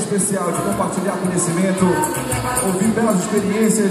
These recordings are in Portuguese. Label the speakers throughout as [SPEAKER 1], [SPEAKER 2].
[SPEAKER 1] especial de compartilhar conhecimento, ouvir belas experiências.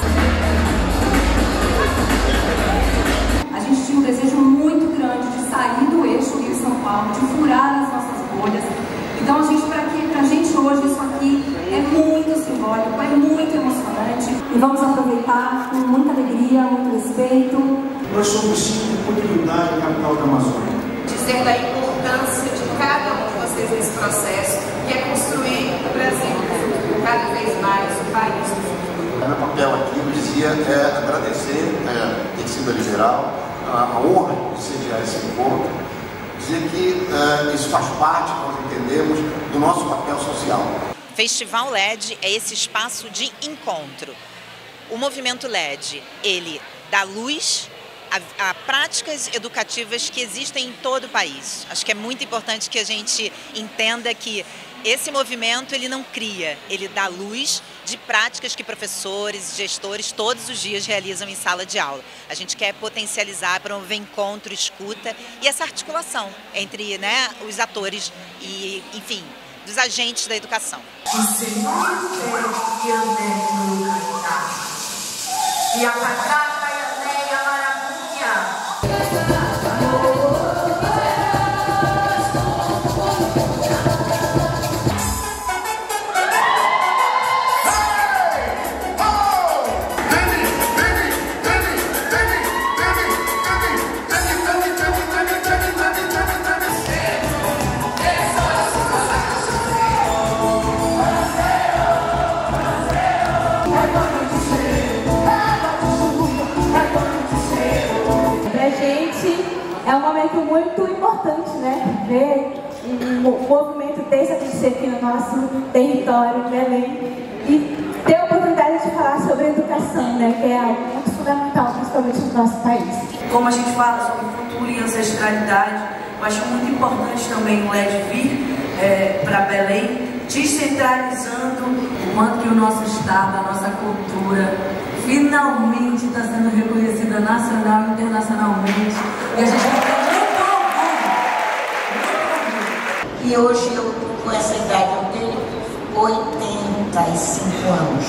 [SPEAKER 2] A gente tinha um desejo muito grande de sair do eixo Rio-São Paulo, de furar as nossas bolhas. Então, pra gente hoje, isso aqui é muito simbólico, é muito emocionante. E vamos aproveitar com muita alegria, muito respeito.
[SPEAKER 3] Nós somos sim continuidade da capital da Amazônia.
[SPEAKER 4] Dizer da importância de cada um de vocês nesse processo, que é construir o Brasil do futuro, cada vez mais o país do futuro.
[SPEAKER 5] Meu papel aqui, eu dizia, é agradecer, ter sido liberal, a honra de sediar esse encontro, dizer que isso faz parte, nós entendemos, do nosso papel social.
[SPEAKER 6] Festival LED é esse espaço de encontro. O movimento LED, ele dá luz a práticas educativas que existem em todo o país. Acho que é muito importante que a gente entenda que esse movimento ele não cria, ele dá luz de práticas que professores, gestores todos os dias realizam em sala de aula. A gente quer potencializar, promover encontro, escuta e essa articulação entre, né, os atores e, enfim, dos agentes da educação.
[SPEAKER 2] É um momento muito importante, né? Ver o movimento desse acontecer aqui no nosso território, Belém, e ter a oportunidade de falar sobre educação, né? Que é algo muito fundamental, principalmente no nosso país.
[SPEAKER 7] Como a gente fala sobre cultura e ancestralidade, eu acho muito importante também o LED vir para Belém, descentralizando o quanto que o nosso estado, a nossa cultura, finalmente está sendo reconhecida nacional e internacionalmente. E a gente está muito orgulho.
[SPEAKER 8] E hoje, eu, com essa idade, eu tenho 85 anos.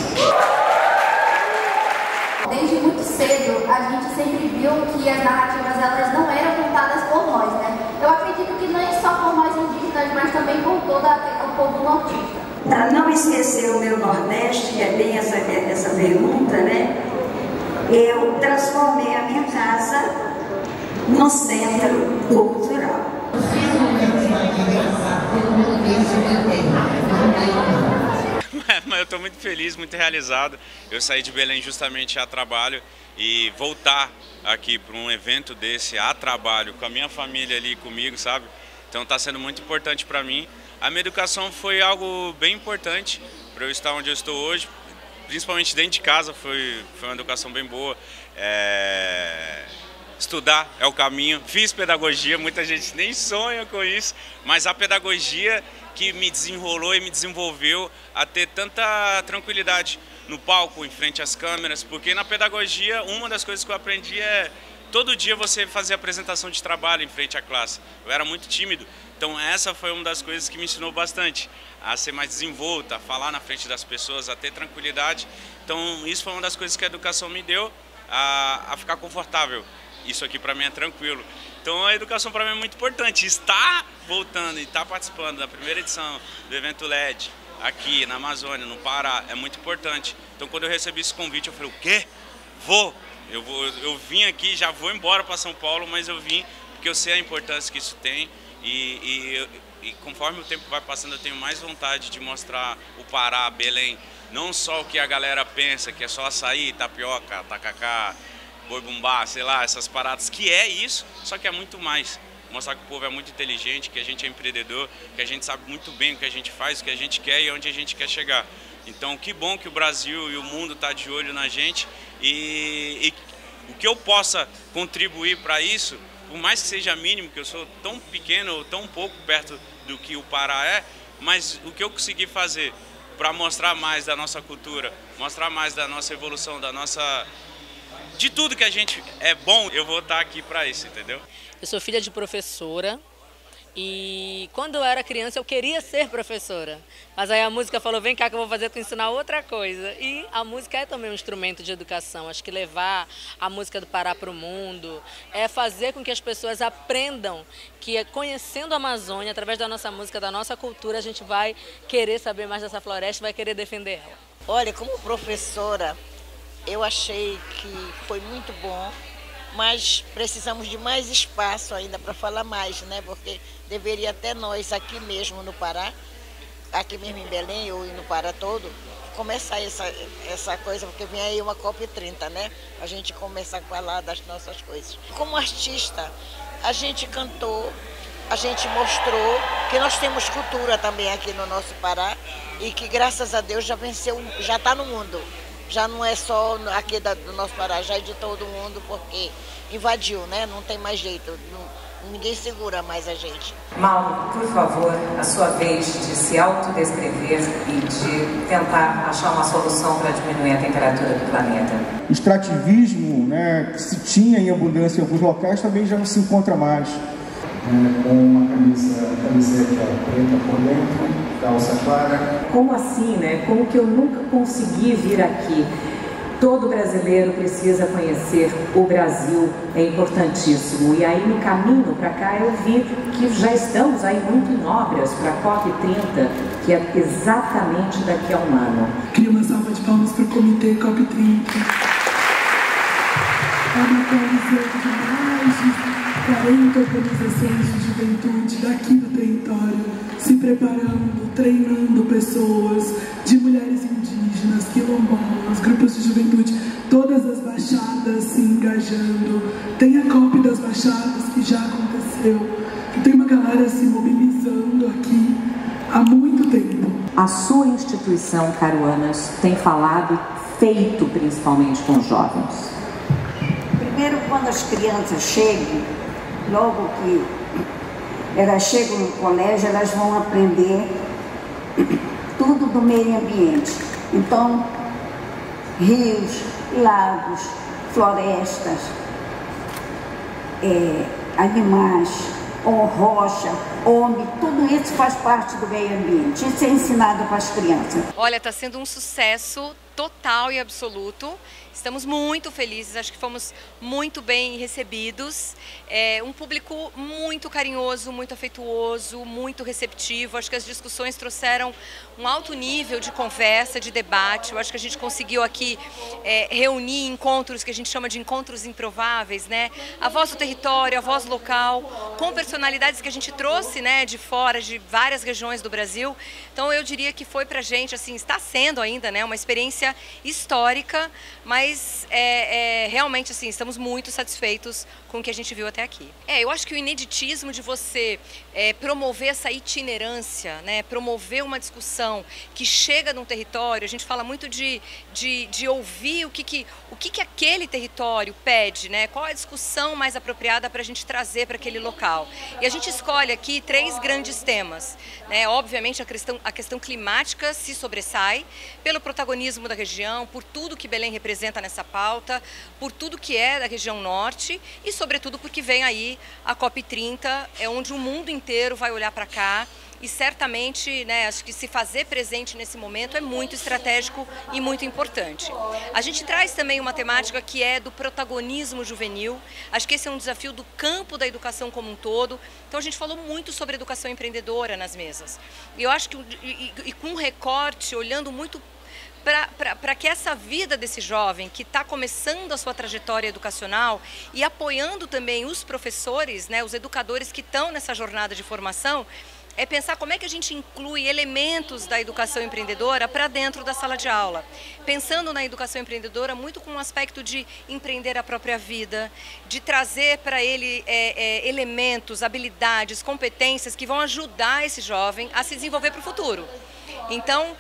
[SPEAKER 9] Desde muito cedo, a gente sempre viu que as narrativas elas não eram contadas por nós, né? Eu acredito que nem só por nós indígenas, mas também por todo o povo nortista.
[SPEAKER 10] Para não esquecer o meu Nordeste, que é bem essa pergunta, né? Eu transformei a minha casa no centro cultural.
[SPEAKER 11] Eu estou muito feliz, muito realizado. Eu saí de Belém justamente a trabalho e voltar aqui para um evento desse a trabalho com a minha família ali comigo, sabe? Então está sendo muito importante para mim. A minha educação foi algo bem importante para eu estar onde eu estou hoje, principalmente dentro de casa, foi uma educação bem boa. Estudar é o caminho. Fiz pedagogia, muita gente nem sonha com isso, mas a pedagogia que me desenrolou e me desenvolveu a ter tanta tranquilidade no palco, em frente às câmeras, porque na pedagogia uma das coisas que eu aprendi é todo dia você fazer apresentação de trabalho em frente à classe. Eu era muito tímido, então essa foi uma das coisas que me ensinou bastante a ser mais desenvolta, a falar na frente das pessoas, a ter tranquilidade. Então isso foi uma das coisas que a educação me deu, a ficar confortável. Isso aqui para mim é tranquilo. Então a educação para mim é muito importante. Estar voltando e estar participando da primeira edição do evento LED aqui na Amazônia, no Pará, é muito importante. Então quando eu recebi esse convite eu falei, o quê? Vou! Eu vim aqui, já vou embora para São Paulo, mas eu vim porque eu sei a importância que isso tem e conforme o tempo vai passando eu tenho mais vontade de mostrar o Pará, Belém, não só o que a galera pensa, que é só açaí, tapioca, tacacá, boi bumbá, sei lá, essas paradas, que é isso, só que é muito mais. Mostrar que o povo é muito inteligente, que a gente é empreendedor, que a gente sabe muito bem o que a gente faz, o que a gente quer e onde a gente quer chegar. Então, que bom que o Brasil e o mundo tá de olho na gente e o que eu possa contribuir para isso, por mais que seja mínimo, que eu sou tão pequeno, tão pouco perto do que o Pará é, mas o que eu conseguir fazer para mostrar mais da nossa cultura, mostrar mais da nossa evolução, de tudo que a gente é bom, eu vou estar aqui para isso, entendeu?
[SPEAKER 12] Eu sou filha de professora E quando eu era criança eu queria ser professora, mas aí a música falou, vem cá que eu vou fazer tu ensinar outra coisa. E a música é também um instrumento de educação, acho que levar a música do Pará para o mundo é fazer com que as pessoas aprendam que conhecendo a Amazônia, através da nossa música, da nossa cultura, a gente vai querer saber mais dessa floresta, vai querer defender ela.
[SPEAKER 8] Olha, como professora, eu achei que foi muito bom, mas precisamos de mais espaço ainda para falar mais, né? Porque deveria até nós aqui mesmo no Pará, aqui mesmo em Belém ou no Pará todo, começar essa coisa, porque vem aí uma COP30, né? A gente começar a falar das nossas coisas. Como artista, a gente cantou, a gente mostrou que nós temos cultura também aqui no nosso Pará e que graças a Deus já venceu, já está no mundo. Já não é só aqui do nosso Pará, já é de todo mundo, porque invadiu, né? Não tem mais jeito, ninguém segura mais a gente.
[SPEAKER 13] Mauro, por favor, a sua vez de se autodescrever e de tentar achar uma solução para diminuir a temperatura do planeta.
[SPEAKER 1] O extrativismo, né, que se tinha em abundância em alguns locais, também já não se encontra mais. Com uma camiseta preta por dentro, calça clara.
[SPEAKER 13] Como assim, né? Como que eu nunca consegui vir aqui? Todo brasileiro precisa conhecer o Brasil, é importantíssimo. E aí no caminho para cá eu vi que já estamos aí muito em obras para a COP30, que é exatamente daqui a um ano.
[SPEAKER 14] Queria uma salva de palmas para o Comitê COP30. É uma coalizão de mais de 40 organizações de juventude daqui do território, se preparando, treinando pessoas, de mulheres indígenas, quilombolas, grupos de juventude, todas as baixadas se engajando. Tem a COP das Baixadas, que já aconteceu. Tem uma galera se mobilizando aqui há muito tempo.
[SPEAKER 13] A sua instituição, Caruanas, tem falado e feito principalmente com os jovens.
[SPEAKER 10] Primeiro, quando as crianças chegam, logo que elas chegam no colégio, elas vão aprender tudo do meio ambiente. Então, rios, lagos, florestas, animais, rocha, homem, tudo isso faz parte do meio ambiente. Isso é ensinado para as crianças.
[SPEAKER 15] Olha, está sendo um sucesso total e absoluto. Estamos muito felizes, acho que fomos muito bem recebidos. Um público muito carinhoso, muito afetuoso, muito receptivo. Acho que as discussões trouxeram um alto nível de conversa, de debate. Eu acho que a gente conseguiu aqui reunir encontros que a gente chama de encontros improváveis, né? A voz do território, a voz local, com personalidades que a gente trouxe, né, de fora, de várias regiões do Brasil. Então eu diria que foi pra gente, assim, está sendo ainda, né, uma experiência histórica, mas realmente, assim, estamos muito satisfeitos com o que a gente viu até aqui. Eu acho que o ineditismo de você promover essa itinerância, né, promover uma discussão que chega num território, a gente fala muito de ouvir o que aquele território pede, né, qual a discussão mais apropriada para a gente trazer para aquele local. E a gente escolhe aqui 3 grandes temas, né, obviamente a questão climática se sobressai pelo protagonismo da região, por tudo que Belém representa nessa pauta, por tudo que é da região norte e sobretudo porque vem aí a COP30, onde o mundo inteiro vai olhar para cá e certamente, né, acho que se fazer presente nesse momento é muito estratégico e muito importante. A gente traz também uma temática que é do protagonismo juvenil, acho que esse é um desafio do campo da educação como um todo, então a gente falou muito sobre educação empreendedora nas mesas. E eu acho que, com um recorte, olhando muito para que essa vida desse jovem que está começando a sua trajetória educacional e apoiando também os professores, né, os educadores que estão nessa jornada de formação, é pensar como é que a gente inclui elementos da educação empreendedora para dentro da sala de aula. Pensando na educação empreendedora muito com um aspecto de empreender a própria vida, de trazer para ele elementos, habilidades, competências que vão ajudar esse jovem a se desenvolver para o futuro. Então,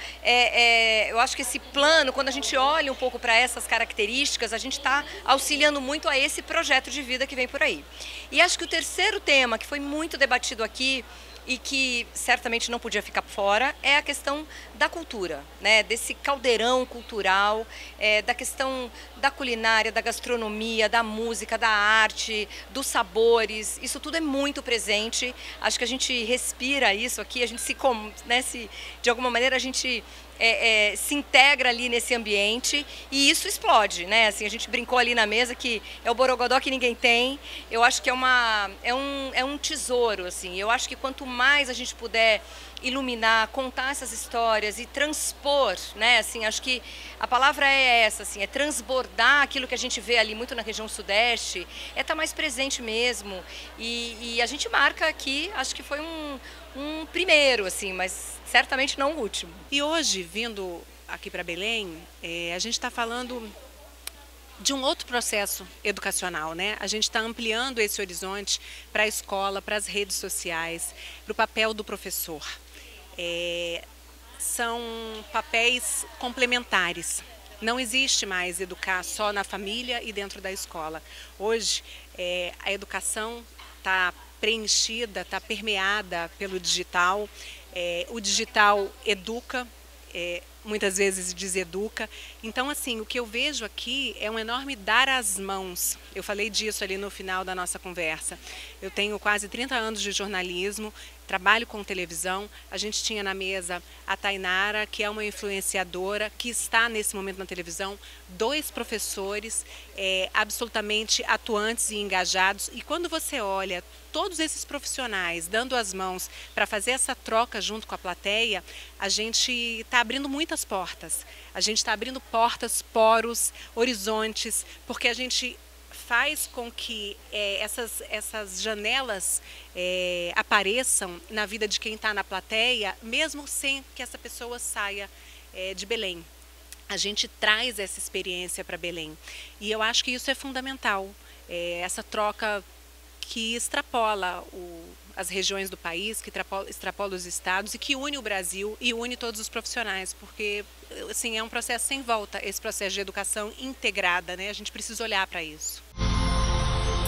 [SPEAKER 15] eu acho que esse plano, quando a gente olha um pouco para essas características, a gente está auxiliando muito a esse projeto de vida que vem por aí. E acho que o terceiro tema, que foi muito debatido aqui, e que certamente não podia ficar fora é a questão da cultura, né? Desse caldeirão cultural, da questão da culinária, da gastronomia, da música, da arte, dos sabores. Isso tudo é muito presente. Acho que a gente respira isso aqui, a gente de alguma maneira a gente se integra ali nesse ambiente e isso explode, né? Assim, a gente brincou ali na mesa que é o borogodó que ninguém tem. Eu acho que é um tesouro, assim. Eu acho que quanto mais a gente puder iluminar, contar essas histórias e transpor, né? Assim, acho que a palavra é essa, assim, é transbordar aquilo que a gente vê ali muito na região sudeste, estar mais presente mesmo. E a gente marca aqui, acho que foi um primeiro, assim, mas certamente não o último.
[SPEAKER 16] E hoje, vindo aqui para Belém, a gente está falando de um outro processo educacional, né? A gente está ampliando esse horizonte para a escola, para as redes sociais, para o papel do professor. São papéis complementares. Não existe mais educar só na família e dentro da escola. Hoje, a educação está preenchida, está permeada pelo digital. O digital educa, muitas vezes deseduca. Então, assim, o que eu vejo aqui é um enorme dar as mãos. Eu falei disso ali no final da nossa conversa. Eu tenho quase 30 anos de jornalismo, trabalho com televisão. A gente tinha na mesa a Tainara, que é uma influenciadora, que está nesse momento na televisão, 2 professores absolutamente atuantes e engajados. E quando você olha todos esses profissionais dando as mãos para fazer essa troca junto com a plateia, a gente está abrindo muitas portas. A gente está abrindo portas, poros, horizontes, porque a gente faz com que essas janelas apareçam na vida de quem está na plateia, mesmo sem que essa pessoa saia de Belém. A gente traz essa experiência para Belém. E eu acho que isso é fundamental, essa troca que extrapola as regiões do país, que extrapola os estados e que une o Brasil e une todos os profissionais, porque assim, é um processo sem volta, esse processo de educação integrada, né? A gente precisa olhar para isso.